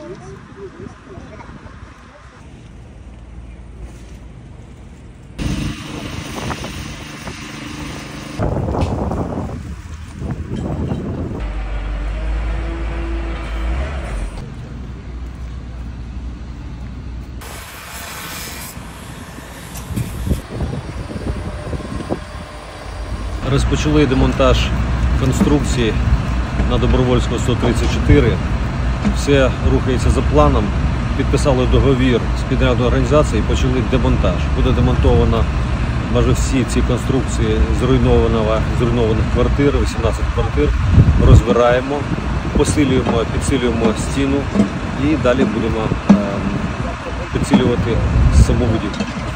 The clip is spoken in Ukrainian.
Розпочали демонтаж конструкції на Добровольського 134. Все рухається за планом. Підписали договір з підрядною організацією і почали демонтаж. Буде демонтовано майже всі ці конструкції зруйнованих квартир, 18 квартир. Розбираємо, підсилюємо стіну і далі будемо підсилювати саму будівлю.